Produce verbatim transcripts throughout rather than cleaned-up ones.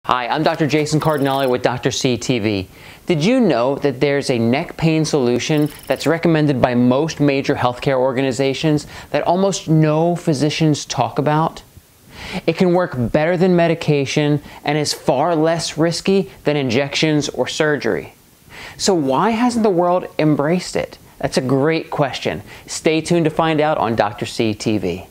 Hi, I'm Doctor Jason Cardinale with Doctor C T V. Did you know that there's a neck pain solution that's recommended by most major healthcare organizations that almost no physicians talk about? It can work better than medication and is far less risky than injections or surgery. So why hasn't the world embraced it? That's a great question. Stay tuned to find out on Doctor C T V.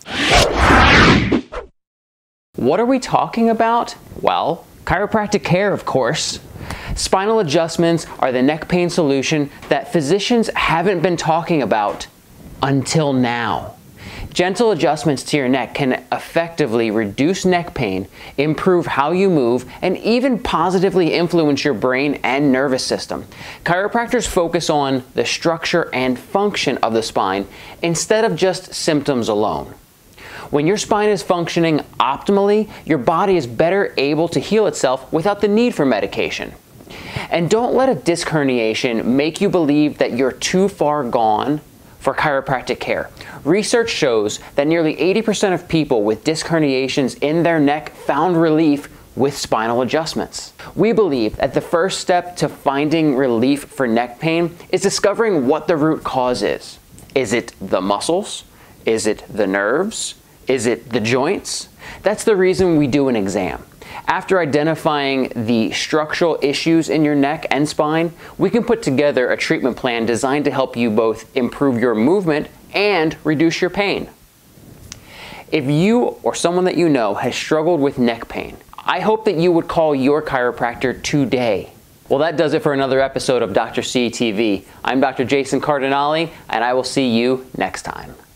What are we talking about? Well, chiropractic care, of course. Spinal adjustments are the neck pain solution that physicians haven't been talking about until now. Gentle adjustments to your neck can effectively reduce neck pain, improve how you move, and even positively influence your brain and nervous system. Chiropractors focus on the structure and function of the spine instead of just symptoms alone. When your spine is functioning optimally, your body is better able to heal itself without the need for medication. And don't let a disc herniation make you believe that you're too far gone for chiropractic care. Research shows that nearly eighty percent of people with disc herniations in their neck found relief with spinal adjustments. We believe that the first step to finding relief for neck pain is discovering what the root cause is. Is it the muscles? Is it the nerves? Is it the joints? That's the reason we do an exam. After identifying the structural issues in your neck and spine, we can put together a treatment plan designed to help you both improve your movement and reduce your pain. If you or someone that you know has struggled with neck pain, I hope that you would call your chiropractor today. Well, that does it for another episode of Doctor C T V. I'm Doctor Jason Cardinale, and I will see you next time.